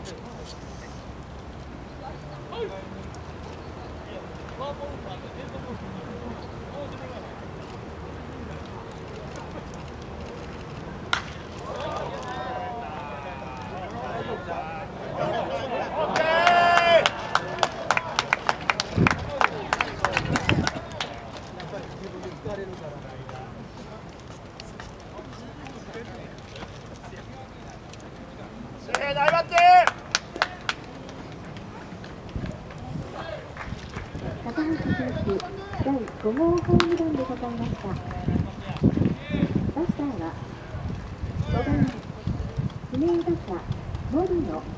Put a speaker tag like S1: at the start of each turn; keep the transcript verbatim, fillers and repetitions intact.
S1: 大バッテ
S2: 高橋選手、だいご号ホームランでございました。バッターはごばん指名打者森野。